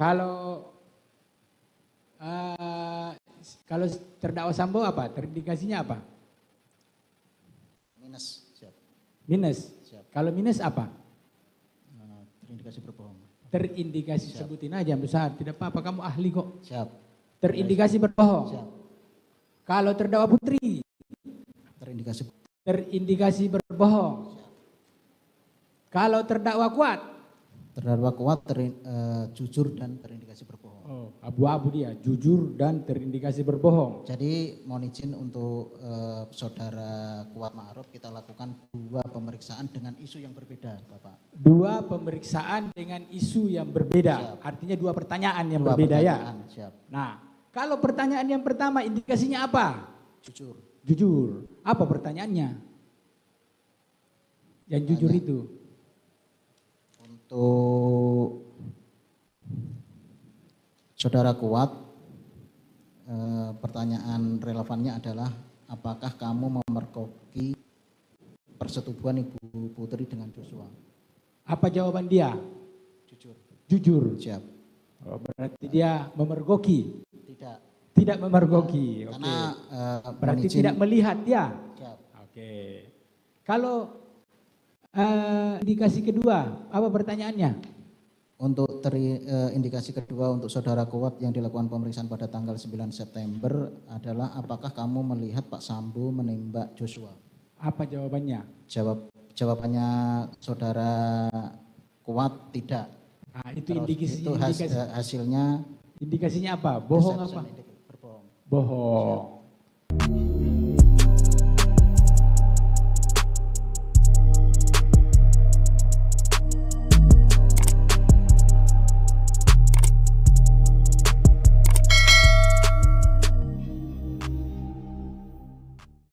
Kalau kalau terdakwa Sambo apa? Terindikasinya apa? Minus. Siap. Minus. Siap. Kalau minus apa? Terindikasi berbohong. Terindikasi. Siap. Sebutin aja besar. Tidak apa-apa, kamu ahli kok. Siap. Terindikasi berbohong. Siap. Kalau terdakwa Putri. Terindikasi berbohong. Siap. Kalau terdakwa Kuat. Terdakwa Kuat jujur dan terindikasi berbohong. Oh, abu-abu dia, jujur dan terindikasi berbohong. Jadi mohon izin untuk saudara Kuat Ma'ruf kita lakukan 2 pemeriksaan dengan isu yang berbeda, Bapak. 2 pemeriksaan dengan isu yang berbeda. Siap. Artinya 2 pertanyaan yang berbeda pertanyaan, ya. Siap. Nah, kalau pertanyaan yang pertama indikasinya apa? Jujur. Jujur. Apa pertanyaannya? Yang jujur itu. Untuk saudara Kuat, pertanyaan relevannya adalah apakah kamu memergoki persetubuhan Ibu Putri dengan Joshua? Apa jawaban dia? Jujur. Jujur. Siap. Oh, berarti dia memergoki? Tidak. Tidak memergoki. Karena berarti tidak melihat dia? Siap. Oke. Kalau indikasi kedua, apa pertanyaannya? Untuk indikasi kedua untuk saudara Kuat yang dilakukan pemeriksaan pada tanggal 9 September adalah apakah kamu melihat Pak Sambo menembak Joshua? Apa jawabannya? Jawabannya saudara Kuat tidak. Nah, itu indikasi. Hasilnya. Indikasinya apa? Bohong apa? Berbohong. Bohong.